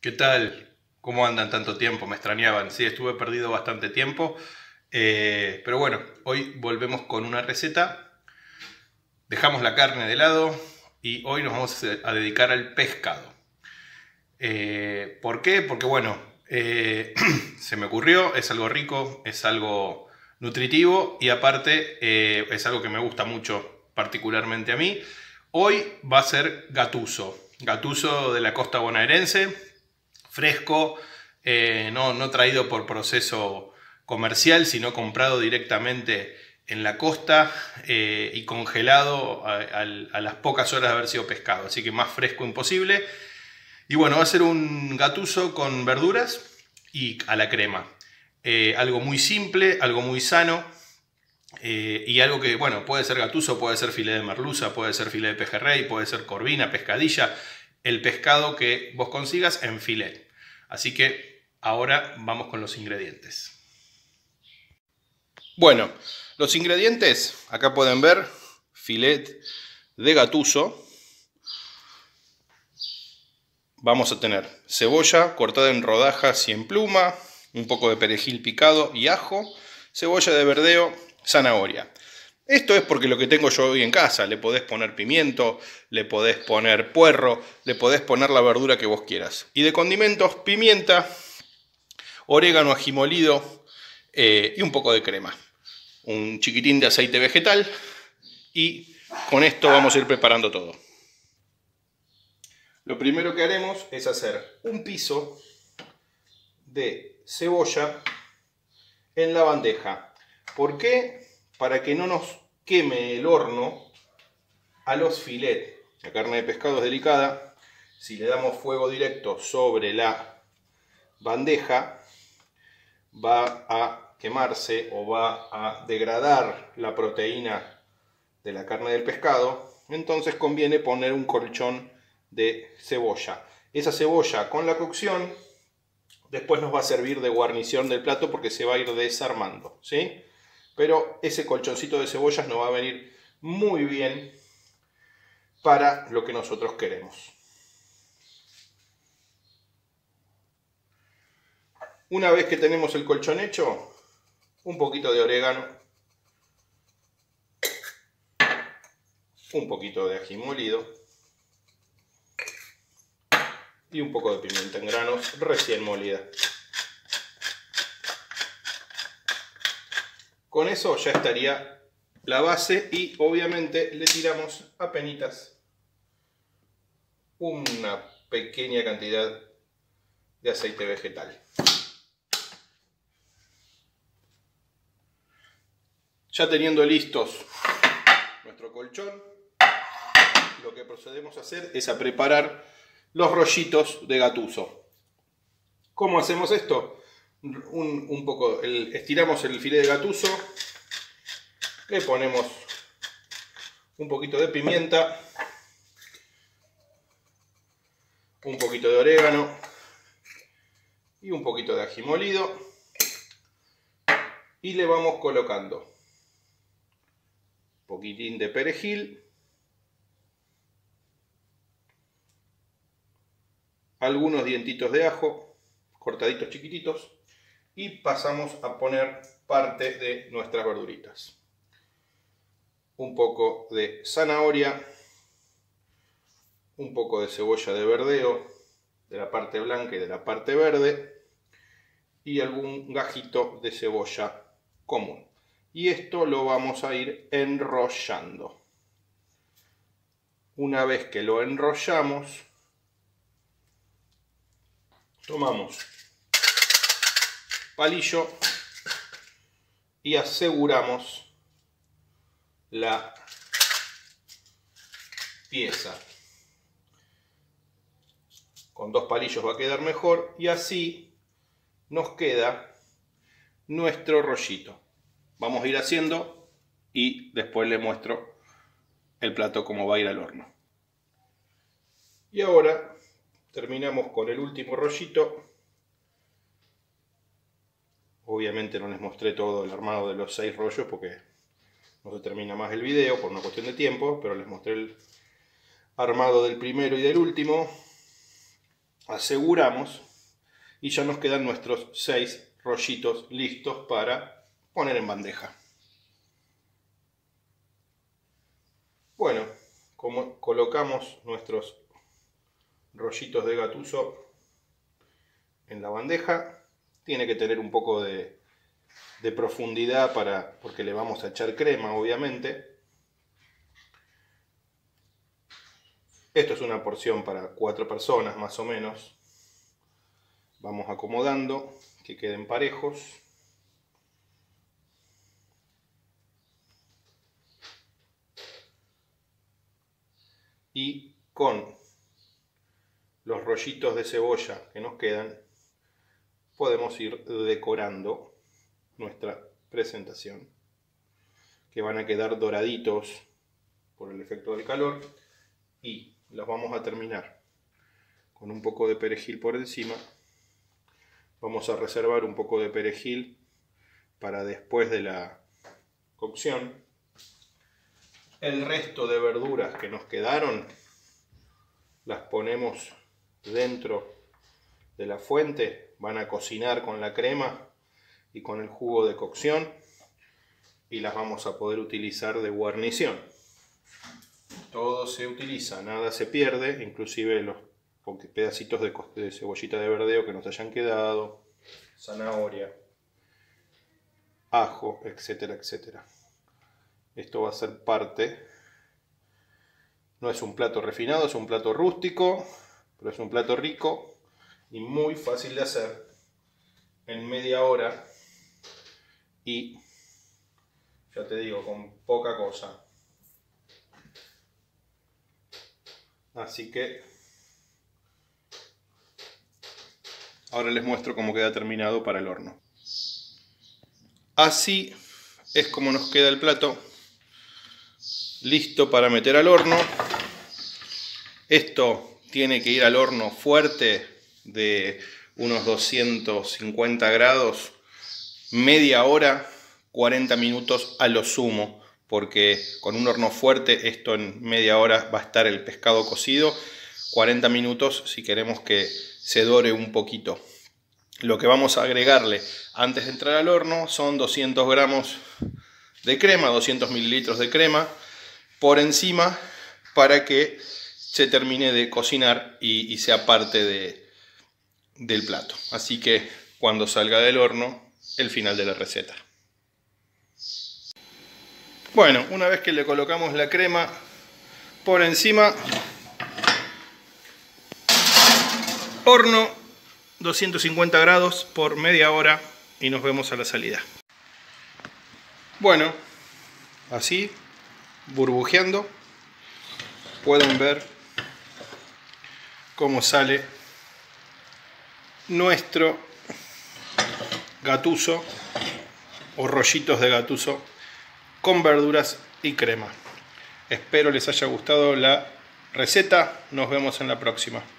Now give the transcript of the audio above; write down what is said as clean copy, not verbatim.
¿Qué tal? ¿Cómo andan tanto tiempo? Me extrañaban. Sí, estuve perdido bastante tiempo. Pero bueno, hoy volvemos con una receta. Dejamos la carne de lado y hoy nos vamos a dedicar al pescado. ¿Por qué? Porque bueno, se me ocurrió, es algo rico, es algo nutritivo y aparte es algo que me gusta mucho, particularmente a mí. Hoy va a ser gatuso. Gatuso de la costa bonaerense, fresco, no traído por proceso comercial, sino comprado directamente en la costa y congelado a las pocas horas de haber sido pescado. Así que más fresco imposible. Y bueno, va a ser un gatuso con verduras y a la crema. Algo muy simple, algo muy sano. Y algo que, bueno, puede ser gatuso, puede ser filé de merluza, puede ser filé de pejerrey, puede ser corvina, pescadilla, el pescado que vos consigas en filet. Así que ahora vamos con los ingredientes. Bueno, los ingredientes, acá pueden ver, filet de gatuso. Vamos a tener cebolla cortada en rodajas y en pluma, un poco de perejil picado y ajo, cebolla de verdeo, zanahoria. Esto es porque lo que tengo yo hoy en casa. Le podés poner pimiento, le podés poner puerro, le podés poner la verdura que vos quieras. Y de condimentos, pimienta, orégano, ají molido y un poco de crema. Un chiquitín de aceite vegetal y con esto vamos a ir preparando todo. Lo primero que haremos es hacer un piso de cebolla en la bandeja. ¿Por qué? Para que no nos queme el horno a los filetes. La carne de pescado es delicada. Si le damos fuego directo sobre la bandeja, va a quemarse o va a degradar la proteína de la carne del pescado. Entonces conviene poner un colchón de cebolla. Esa cebolla con la cocción después nos va a servir de guarnición del plato porque se va a ir desarmando, ¿sí? Pero ese colchoncito de cebollas nos va a venir muy bien para lo que nosotros queremos. Una vez que tenemos el colchón hecho, un poquito de orégano, un poquito de ají molido y un poco de pimienta en granos recién molida. Con eso ya estaría la base y obviamente le tiramos apenitas una pequeña cantidad de aceite vegetal. Ya teniendo listos nuestro colchón, lo que procedemos a hacer es a preparar los rollitos de gatuso. ¿Cómo hacemos esto? Estiramos el filé de gatuso, le ponemos un poquito de pimienta, un poquito de orégano y un poquito de ají molido y le vamos colocando un poquitín de perejil, algunos dientitos de ajo cortaditos chiquititos y pasamos a poner parte de nuestras verduritas. Un poco de zanahoria, un poco de cebolla de verdeo, de la parte blanca y de la parte verde, y algún gajito de cebolla común. Y esto lo vamos a ir enrollando. Una vez que lo enrollamos, tomamos palillo y aseguramos la pieza. Con dos palillos va a quedar mejor y así nos queda nuestro rollito. Vamos a ir haciendo y después les muestro el plato cómo va a ir al horno. Y ahora terminamos con el último rollito. Obviamente no les mostré todo el armado de los 6 rollos porque no se termina más el video por una cuestión de tiempo, pero les mostré el armado del primero y del último. aseguramos y ya nos quedan nuestros 6 rollitos listos para poner en bandeja. Bueno, como colocamos nuestros rollitos de gatuso en la bandeja, tiene que tener un poco de profundidad porque le vamos a echar crema, obviamente. Esto es una porción para 4 personas más o menos. Vamos acomodando que queden parejos. Y con los rollitos de cebolla que nos quedan, podemos ir decorando nuestra presentación, que van a quedar doraditos por el efecto del calor, y los vamos a terminar con un poco de perejil por encima. Vamos a reservar un poco de perejil para después de la cocción. El resto de verduras que nos quedaron las ponemos dentro de la fuente, van a cocinar con la crema y con el jugo de cocción, y las vamos a poder utilizar de guarnición. Todo se utiliza, nada se pierde, inclusive los pedacitos de cebollita de verdeo que nos hayan quedado, zanahoria, ajo, etcétera, etcétera. Esto va a ser parte. No es un plato refinado, es un plato rústico, pero es un plato rico y muy fácil de hacer en media hora, y ya te digo, con poca cosa. Así que ahora les muestro cómo queda terminado para el horno. Así es como nos queda el plato, listo para meter al horno. Esto tiene que ir al horno fuerte de unos 250 grados, media hora, 40 minutos a lo sumo, porque con un horno fuerte esto en media hora va a estar el pescado cocido. 40 minutos si queremos que se dore un poquito. Lo que vamos a agregarle antes de entrar al horno son 200 gramos de crema, 200 mililitros de crema por encima, para que se termine de cocinar y sea parte del plato. Así que cuando salga del horno, el final de la receta. Bueno, una vez que le colocamos la crema por encima, horno 250 grados por media hora y nos vemos a la salida. Bueno, así, burbujeando, pueden ver cómo sale nuestro gatuso o rollitos de gatuso con verduras y crema. Espero les haya gustado la receta. Nos vemos en la próxima.